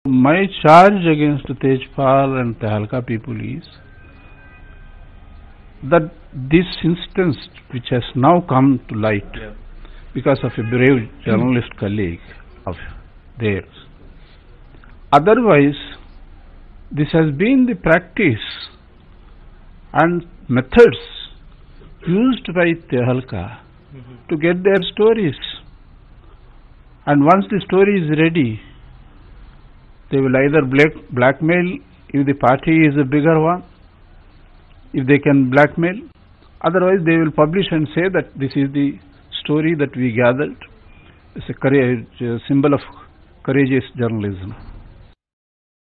My charge against Tejpal and Tehalka people is that this instance which has now come to light because of a brave journalist colleague of theirs. Otherwise, this has been the practice and methods used by Tehalka to get their stories. And once the story is ready, they will either blackmail if the party is a bigger one, if they can blackmail. Otherwise, they will publish and say that this is the story that we gathered. It's a symbol of courageous journalism.